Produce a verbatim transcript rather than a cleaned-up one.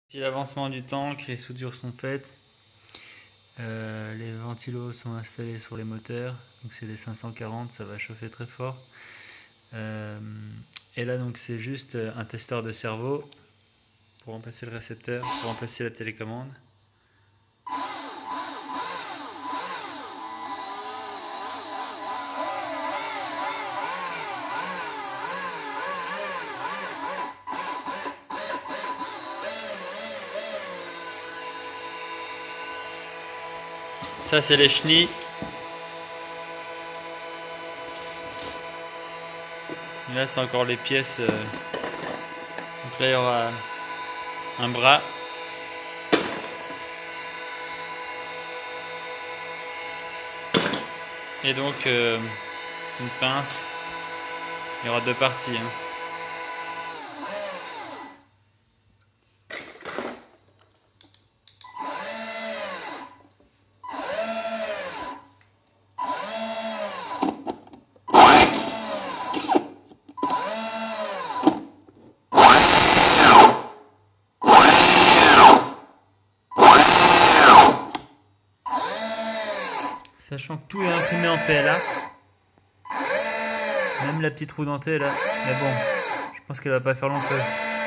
Si l'avancement du temps, que les soudures sont faites, euh, les ventilos sont installés sur les moteurs, donc c'est des cinq cent quarante, ça va chauffer très fort. Euh, et là donc c'est juste un testeur de cerveau pour remplacer le récepteur, pour remplacer la télécommande. Ça c'est les chenilles. Et là c'est encore les pièces. Donc là il y aura un bras. Et donc euh, une pince. Il y aura deux parties. Hein. Sachant que tout est imprimé en P L A, même la petite roue dentée là, mais bon, je pense qu'elle va pas faire long feu.